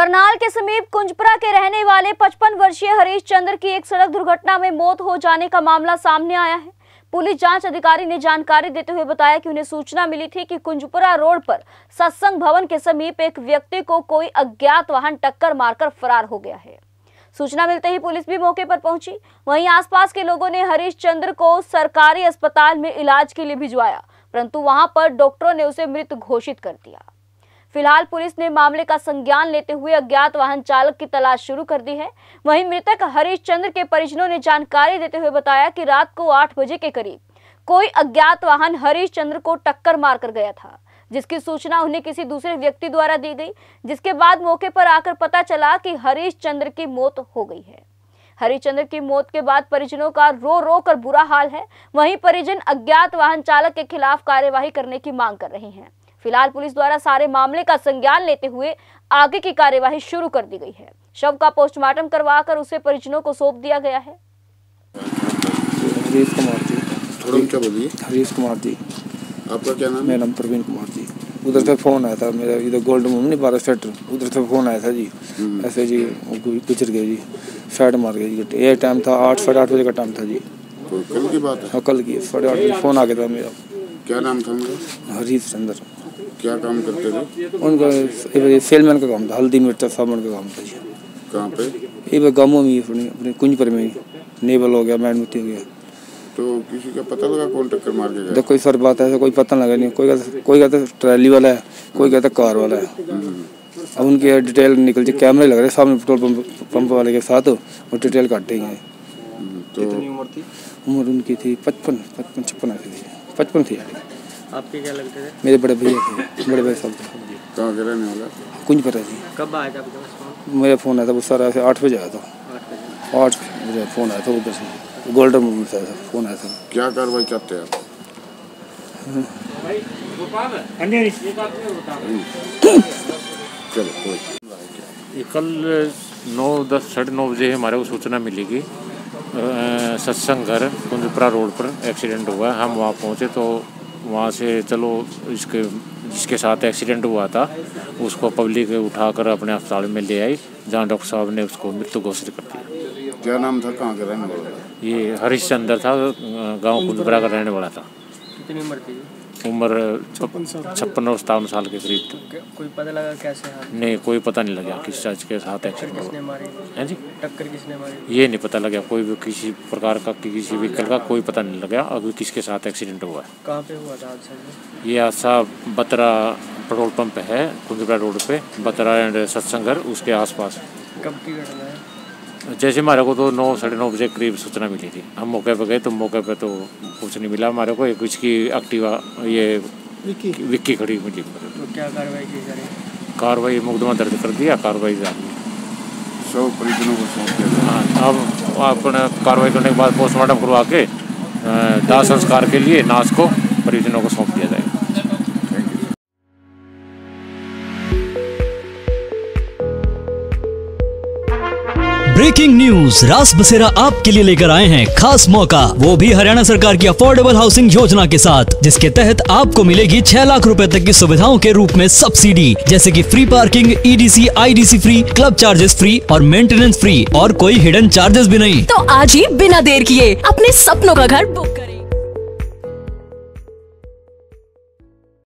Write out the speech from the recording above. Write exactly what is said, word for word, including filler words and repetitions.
करनाल के समीप कुंजपुरा के रहने वाले पचपन वर्षीय हरीश चंद्र की एक सड़क दुर्घटना में मौत हो जाने का मामला सामने आया है। पुलिस जांच अधिकारी ने जानकारी देते हुए बताया कि उन्हें सूचना मिली थी कि कुंजपुरा रोड पर सत्संग भवन के समीप एक व्यक्ति को कोई अज्ञात वाहन टक्कर मारकर फरार हो गया है। सूचना मिलते ही पुलिस भी मौके पर पहुंची। वहीं आसपास के लोगों ने हरीश चंद्र को सरकारी अस्पताल में इलाज के लिए भिजवाया, परंतु वहां पर डॉक्टरों ने उसे मृत घोषित कर दिया। फिलहाल पुलिस ने मामले का संज्ञान लेते हुए अज्ञात वाहन चालक की तलाश शुरू कर दी है। वहीं मृतक हरीश चंद्र के परिजनों ने जानकारी देते हुए बताया कि रात को आठ बजे के करीब कोई अज्ञात वाहन हरीश चंद्र को टक्कर मारकर गया था, जिसकी सूचना उन्हें किसी दूसरे व्यक्ति द्वारा दी गई, जिसके बाद मौके पर आकर पता चला कि हरीश चंद्र की मौत हो गई है। हरीश चंद्र की मौत के बाद परिजनों का रो रो कर बुरा हाल है। वहीं परिजन अज्ञात वाहन चालक के खिलाफ कार्यवाही करने की मांग कर रहे हैं। फिलहाल पुलिस द्वारा सारे मामले का संज्ञान लेते हुए आगे की कार्यवाही शुरू कर दी गई है। शव का पोस्टमार्टम करवाकर उसे परिजनों को सौंप दिया गया है। हरीश कुमार जी। थोड़ा क्या बोलिए? हरीश कुमार जी। आपका क्या नाम है? मेरा नाम प्रवीण कुमार जी। उधर से फोन आया था मेरा, इधर गोल्ड मूव नहीं बारह सेक्टर, उधर से फोन आया था जी। ऐसे जी गुजर गए जी, साइड मार गए जी। ये टाइम था आठ साढ़े आठ बजे का टाइम था जी। कल की बात है? कल की साढ़े आठ बजे फोन आ गया था मेरा। क्या नाम था उनका? हरीश चंद्र। क्या काम करते थे? उनका सेलमैन का काम था, हल्दी मिर्चा साबुन का काम था जी। कहाँ पे? ये गाँवों में अपने कुंजपुर में नेवल हो गया, मैडमती हो गया। तो किसी का पता लगा कौन टक्कर मार के गया? देखो सर बात है, कोई पता लगा नहीं। कोई कहता कोई कहता ट्रैली वाला है, कोई कहता कार वाला है। अब उनकी डिटेल निकल जाए, कैमरे लग रहे सामने पेट्रोल पंप पंप वाले के साथ, और डिटेल काटेंगे। तो कितनी उम्र थी? उम्र उनकी थी पचपन पचपन छप्पन थी पचपन थी। आपके क्या लगते थे? मेरे बड़े भैया थे, बड़े भैया साहब थे। कहाँ के रहने वाला? कुंजपुरा जी। कब आया था आपके? मेरा फ़ोन आया था वो सारा ऐसे आठ बजे आया था। आठ बजे फ़ोन आया था उधर से, गोल्डन मूव से फ़ोन आया था। क्या कार्रवाई चाहते हैं आप? चलो ये कल नौ दस साढ़े नौ बजे हमारे को सूचना मिलेगी सत्संग घर कुंजपुरा रोड पर एक्सीडेंट हुआ है। हम वहाँ पहुँचे तो वहाँ से चलो इसके जिसके साथ एक्सीडेंट हुआ था उसको पब्लिक उठाकर अपने अस्पताल में ले आई, जहाँ डॉक्टर साहब ने उसको मृत्यु घोषित कर दिया। क्या नाम था? कहाँ का रहने वाला? ये हरीश चंद्र था, गांव कुंजपुरा का रहने वाला था। कितनी उम्र थी? उम्र छप्पन और सतावन साल के करीब थी। कोई पता लगा कैसे? नहीं, कोई पता नहीं लगा किस चीज़ के साथ एक्सीडेंट हुआ। किसने मारी? हैं जी? टक्कर किसने मारी? ये नहीं पता लगा, कोई भी किसी प्रकार का किसी व्हीकल का कोई पता नहीं लगा अभी किसके साथ एक्सीडेंट हुआ है। कहाँ पे हुआ था हादसा? ये हादसा बतरा पेट्रोल पंप है कुंजपुरा रोड पे, बतरा एंड सत्संग घर उसके आसपास। कब की घटना है? जैसे हमारे को तो नौ साढ़े नौ बजे करीब सूचना मिली थी। हम मौके पर गए तो मौके पे तो कुछ नहीं मिला हमारे को। एक इसकी एक्टिवा ये विक्की विक्की खड़ी मिली। तो क्या कार्रवाई की जा रही है? कार्रवाई मुकदमा दर्ज कर दिया, कार्रवाई जारी है। सब परिजनों को सौंप दिया। हाँ, अब अपने कार्रवाई करने के बाद पोस्टमार्टम करवा के दाह संस्कार के लिए नाश को परिजनों को सौंप दिया जाएगा। ब्रेकिंग न्यूज रास बसेरा आपके लिए लेकर आए हैं खास मौका, वो भी हरियाणा सरकार की अफोर्डेबल हाउसिंग योजना के साथ, जिसके तहत आपको मिलेगी छह लाख रुपए तक की सुविधाओं के रूप में सब्सिडी, जैसे कि free parking, EDC, IDC free, club charges free और मेंटेनेंस फ्री, और कोई हिडन चार्जेस भी नहीं। तो आज ही बिना देर किए अपने सपनों का घर बुक